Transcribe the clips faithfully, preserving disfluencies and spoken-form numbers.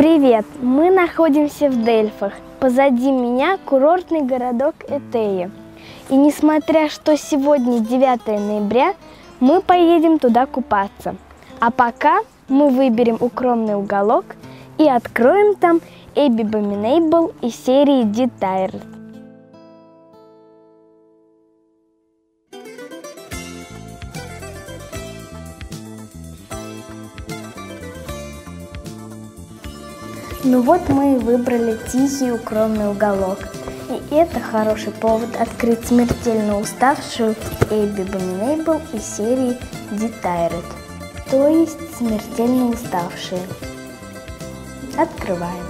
Привет! Мы находимся в Дельфах. Позади меня курортный городок Этея. И несмотря что сегодня девятое ноября, мы поедем туда купаться. А пока мы выберем укромный уголок и откроем там Эбби Боминейбл из серии Детайр. Ну вот мы и выбрали тихий укромный уголок. И это хороший повод открыть смертельно уставшую Эбби Боминейбл из серии Детайред. То есть смертельно уставшие. Открываем.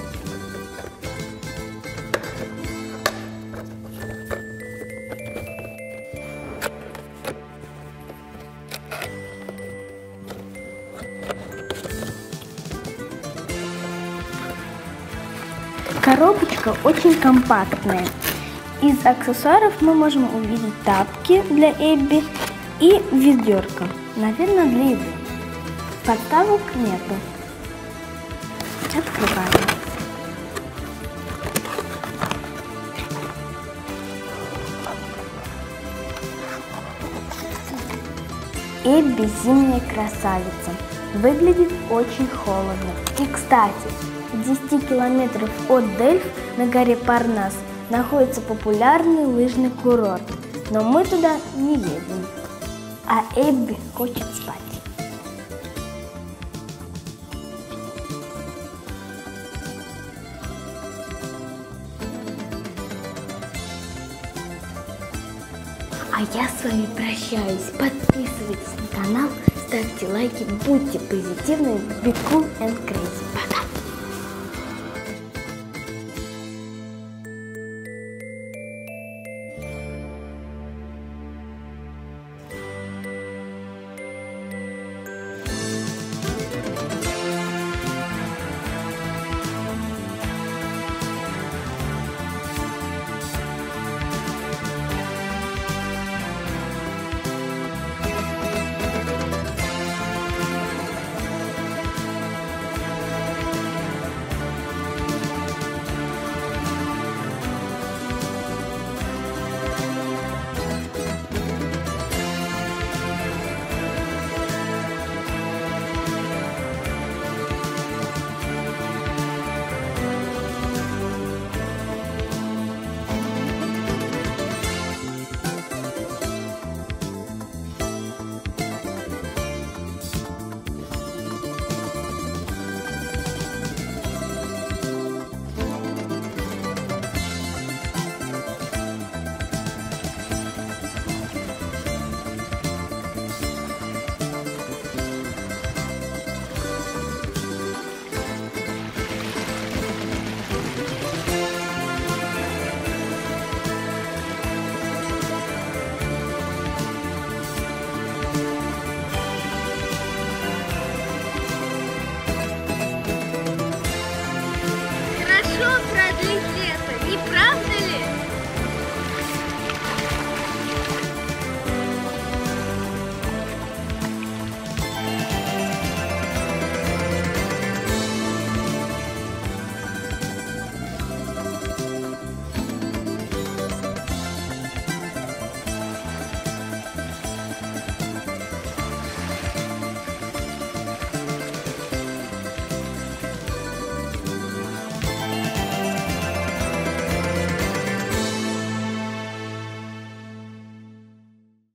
Коробочка очень компактная. Из аксессуаров мы можем увидеть тапки для Эбби и ведерко, наверное, для еды. Подставок нету. Открываем. Эбби зимняя красавица. Выглядит очень холодно. И, кстати, в десяти километрах от Дельф на горе Парнас находится популярный лыжный курорт. Но мы туда не едем. А Эбби хочет спать. А я с вами прощаюсь. Подписывайтесь на канал, ставьте лайки, будьте позитивны. Be cool and crazy.